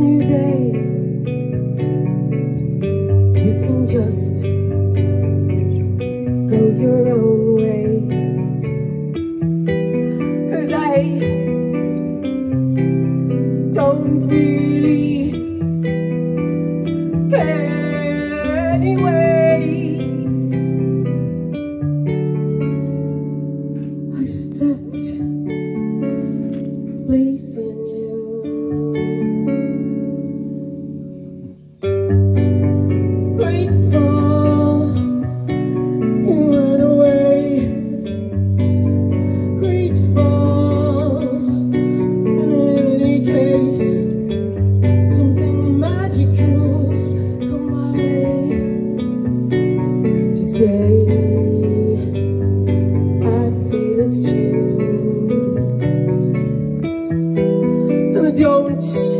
new day, you can just go your own way. 'Cause I don't really care anyway. I stopped pleasing you. Grateful you went away. Grateful in any case, something magical's come my way today. I feel it's true, and I don't